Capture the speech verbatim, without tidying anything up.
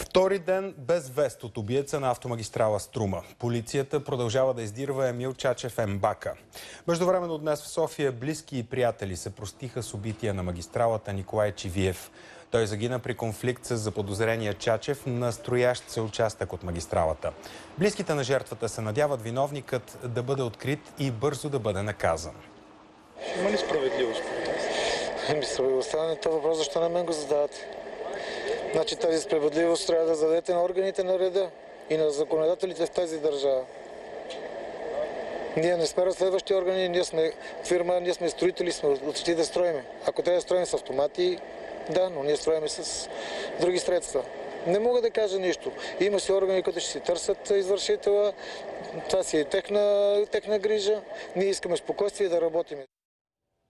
Втори ден без вест от убиеца на автомагистрала Струма. Полицията продължава да издирва Емил Чачев Ембака. Междувременно днес в София близки и приятели се простиха с убития на магистралата Николай Чивиев. Той загина при конфликт с заподозрения Чачев на строящ се участък от магистралата. Близките на жертвата се надяват виновникът да бъде открит и бързо да бъде наказан. Има ли справедливост? Ами справедливостта не е това въпрос, защо на мен го задавате? Значи тази справедливост трябва да зададете на органите на реда и на законодателите в тази държава. Ние не сме разследващи органи, ние сме фирма, ние сме строители, сме отшли да строиме. Ако трябва да строим с автомати, да, но ние строиме с други средства. Не мога да кажа нищо. Има си органи, които ще си търсят извършителя. Това си е техна, техна грижа. Ние искаме спокойствие да работим.